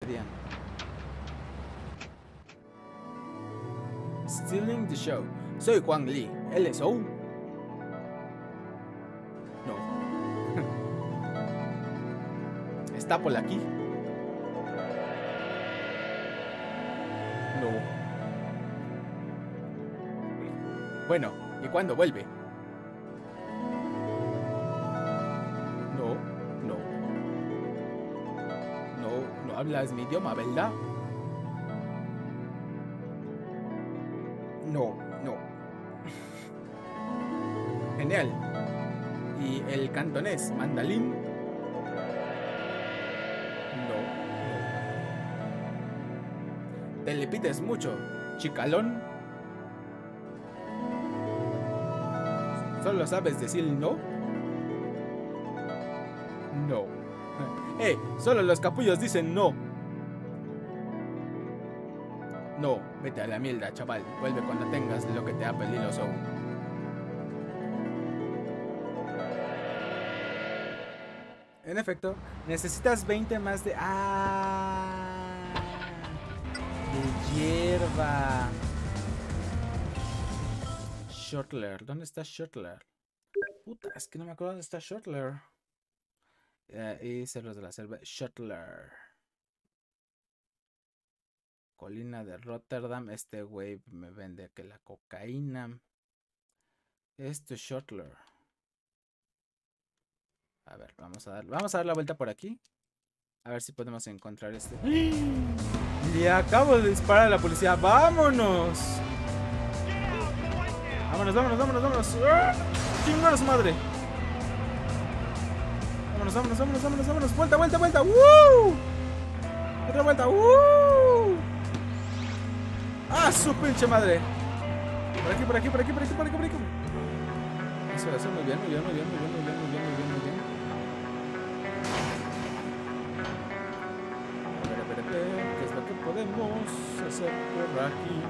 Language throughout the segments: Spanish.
Adrián. Stealing the show. Soy Juan Lee. ¿Él es O? No. ¿Está por aquí? No. Bueno, ¿y cuándo vuelve? No, no. No hablas mi idioma, ¿verdad? No. Genial. ¿Y el cantonés, mandalín? No. ¿Te le pides mucho, chicalón? ¿Solo sabes decir no? No. Solo los capullos dicen no. No, vete a la mierda, chaval. Vuelve cuando tengas lo que te ha pedido Soul. En efecto, necesitas 20 más de... de hierba. Shortler, ¿dónde está Shortler? Puta, es que no me acuerdo dónde está Shortler. Y Cerros de la Selva, Shortler. Colina de Rotterdam. Este güey me vende que la cocaína. Esto es Shortler. A ver, vamos a dar la vuelta por aquí. A ver si podemos encontrar este. Le acabo de disparar a la policía. ¡Vámonos! Vámonos. ¡Chingón a su madre! Vámonos. Vuelta. ¡Woo! Otra vuelta. ¡Woo! ¡Ah, su pinche madre! Por aquí. Eso, muy bien. A ver, ¿qué es lo que podemos hacer por aquí?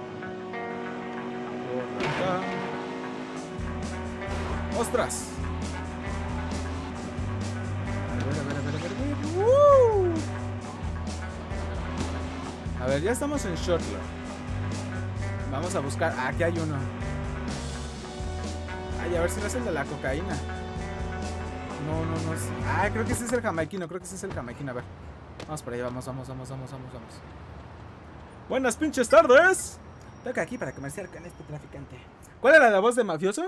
Por acá. ¡Ostras! A ver. A ver, ya estamos en Shortler. Vamos a buscar. Aquí hay uno. Ay, a ver si no es el de la cocaína. No. Creo que ese es el jamaiquino. A ver. Vamos por ahí, vamos. Buenas pinches tardes. Toca aquí para comerciar con este traficante. ¿Cuál era la voz de mafioso?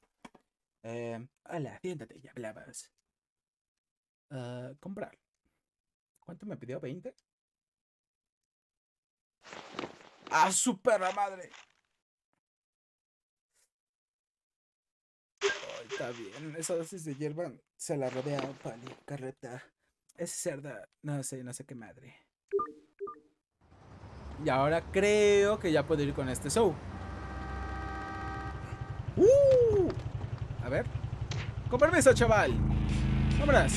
Hola, siéntate, ya hablabas. Comprar. ¿Cuánto me pidió? ¿20? ¡Ah, su perra madre! Oh, está bien, esa dosis de hierba se la rodea Pali, carreta. Es cerda, no sé qué madre. Y ahora creo que ya puedo ir con este show. A ver. Con permiso, chaval. Vámonos.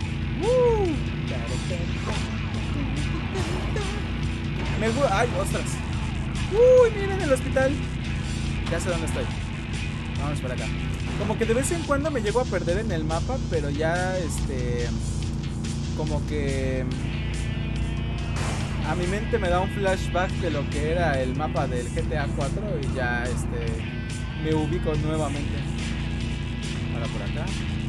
Ay, ostras. Uy, miren el hospital. Ya sé dónde estoy. Vamos para acá. Como que de vez en cuando me llego a perder en el mapa, pero ya como que a mi mente me da un flashback de lo que era el mapa del GTA 4 y ya me ubico nuevamente. Ahora por acá.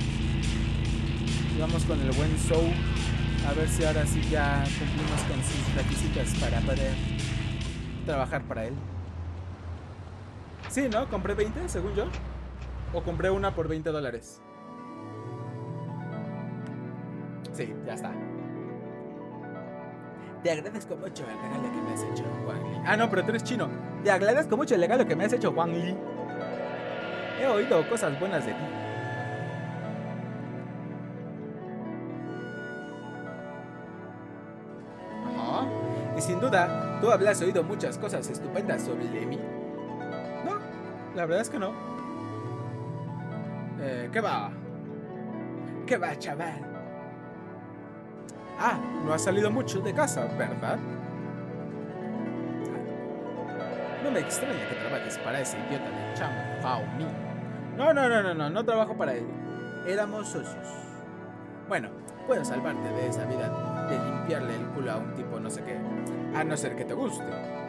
Y vamos con el buen Soul. A ver si ahora sí ya cumplimos con sus requisitos para poder trabajar para él. Sí, ¿no? Compré 20, según yo. O compré una por $20. Sí, ya está. Te agradezco mucho el regalo que me has hecho, Juan Lee. Ah, no, pero tú eres chino. Te agradezco mucho el regalo que me has hecho, Juan Lee. He oído cosas buenas de ti. Ajá. Y sin duda, tú habrás oído muchas cosas estupendas sobre mí. No, la verdad es que no. ¿Qué va? ¿Qué va, chaval? Ah, no has salido mucho de casa, ¿verdad? No me extraña que trabajes para ese idiota de Chang Hao Mi. No trabajo para él. Éramos socios. Bueno, puedo salvarte de esa vida de limpiarle el culo a un tipo no sé qué, a no ser que te guste.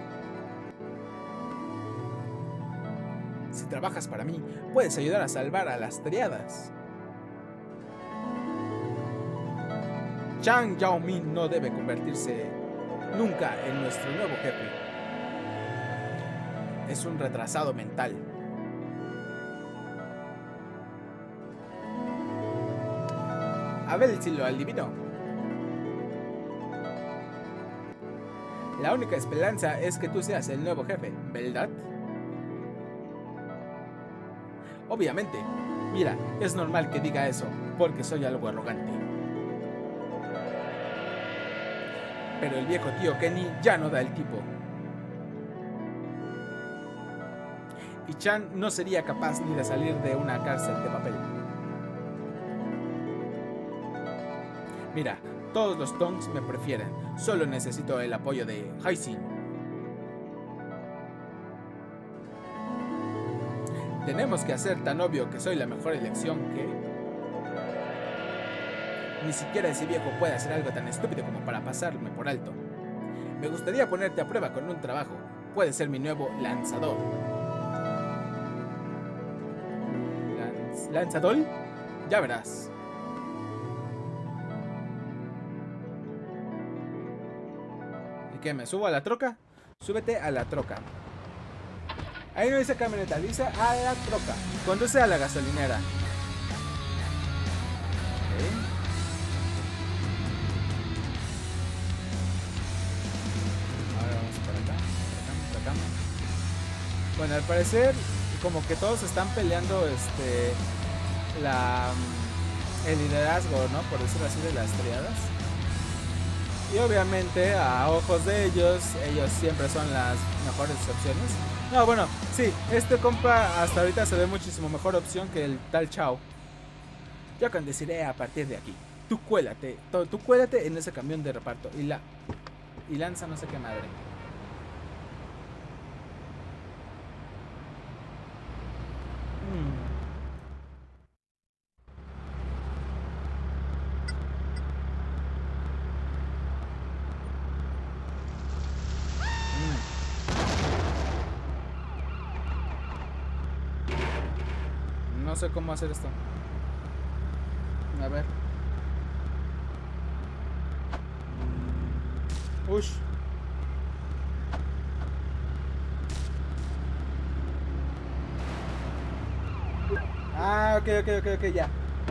Si trabajas para mí, puedes ayudar a salvar a las triadas. Chang Yao-min no debe convertirse nunca en nuestro nuevo jefe. Es un retrasado mental. A ver si lo adivino. La única esperanza es que tú seas el nuevo jefe, ¿verdad? Obviamente. Mira, es normal que diga eso, porque soy algo arrogante. Pero el viejo tío Kenny ya no da el tipo. Y Chan no sería capaz ni de salir de una cárcel de papel. Mira, todos los Tongs me prefieren. Solo necesito el apoyo de Haisin. Tenemos que hacer tan obvio que soy la mejor elección que... Ni siquiera ese viejo puede hacer algo tan estúpido como para pasarme por alto. Me gustaría ponerte a prueba con un trabajo. Puedes ser mi nuevo lanzador. ¿Lanzador? Ya verás. ¿Y qué? ¿Me subo a la troca? Súbete a la troca. Ahí no dice camioneta, dice a la troca. Conduce a la gasolinera. Okay. Ahora vamos para acá, para acá. Bueno, al parecer como que todos están peleando el liderazgo, ¿no? Por decirlo así, de las triadas. Y obviamente a ojos de ellos siempre son las mejores opciones. No, bueno, sí, este compa hasta ahorita se ve muchísimo mejor opción que el tal Chao. Yo condeciré a partir de aquí. Tú cuélate en ese camión de reparto y lanza no sé qué madre. No sé cómo hacer esto. A ver. Ush. Ah, ok, ya.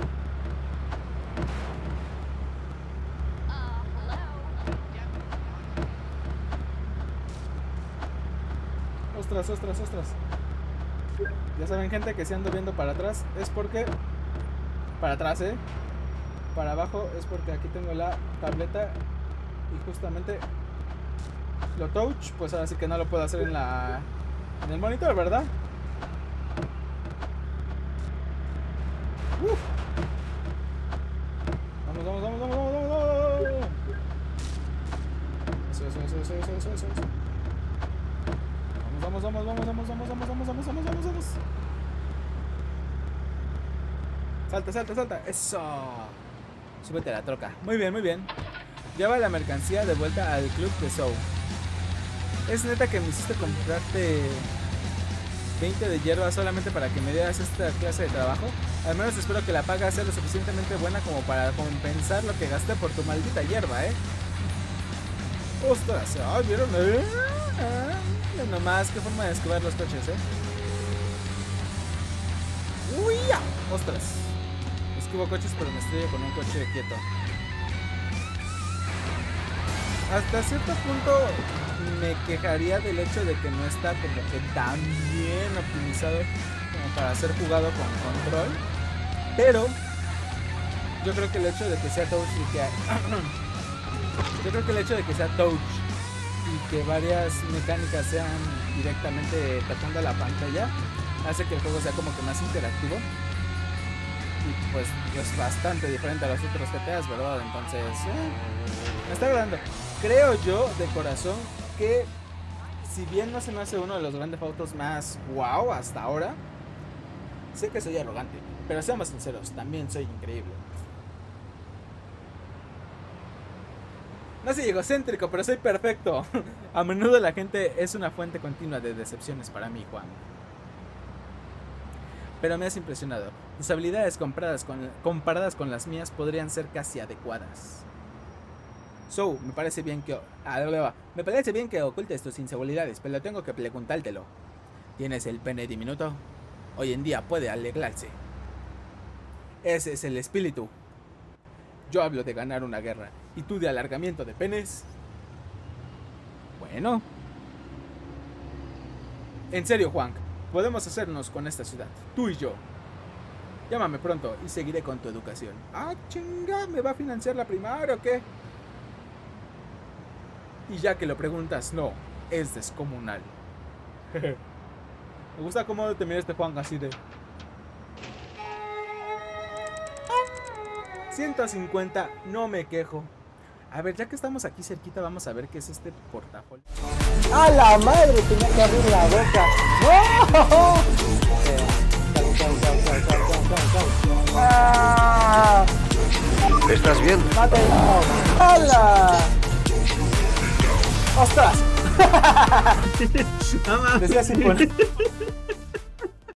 Ostras. Ya saben, gente, que si ando viendo para atrás es porque... Para atrás, para abajo es porque aquí tengo la tableta y justamente lo touch, pues ahora sí que no lo puedo hacer en el monitor, ¿verdad? Vamos. Eso. Vamos. Salta. Eso. Súbete a la troca. Muy bien. Lleva la mercancía de vuelta al club de Zou. Es neta que me hiciste comprarte 20 de hierba solamente para que me dieras esta clase de trabajo. Al menos espero que la paga sea lo suficientemente buena como para compensar lo que gasté por tu maldita hierba, Ostras, ay, ¿vieron? Nomás, qué forma de esquivar los coches, Uy, ya. Ostras. Esquivo coches, pero me estrello con un coche quieto. Hasta cierto punto me quejaría del hecho de que no está como que tan bien optimizado como para ser jugado con control. Pero yo creo que el hecho de que sea touch y que varias mecánicas sean directamente tocando la pantalla hace que el juego sea como que más interactivo. Y pues es bastante diferente a los otros GTAs, ¿verdad? Entonces, me está agradando. Creo yo, de corazón, que si bien no se me hace uno de los grandes autos más wow hasta ahora, sé que soy arrogante, pero seamos sinceros, también soy increíble. No soy egocéntrico, pero soy perfecto. A menudo la gente es una fuente continua de decepciones para mí, Juan. Pero me has impresionado. Tus habilidades comparadas con las mías podrían ser casi adecuadas. So, me parece bien que ocultes tus inseguridades, pero tengo que preguntártelo. ¿Tienes el pene diminuto? Hoy en día puede alegrarse. Ese es el espíritu. Yo hablo de ganar una guerra, ¿y tú de alargamiento de penes? Bueno. En serio, Juan, podemos hacernos con esta ciudad, tú y yo. Llámame pronto y seguiré con tu educación. Ah, chinga, ¿me va a financiar la primaria o qué? Y ya que lo preguntas, no, es descomunal. Me gusta cómo te mira este Juan así de... 150, no me quejo. A ver, ya que estamos aquí cerquita, vamos a ver qué es este portafolio. ¡A la madre! Tenía que abrir la boca. ¡No! ¡Ah! ¿Estás bien? ¡Mátelo! ¡Hala! ¡Ostras! No mames. Decía 50.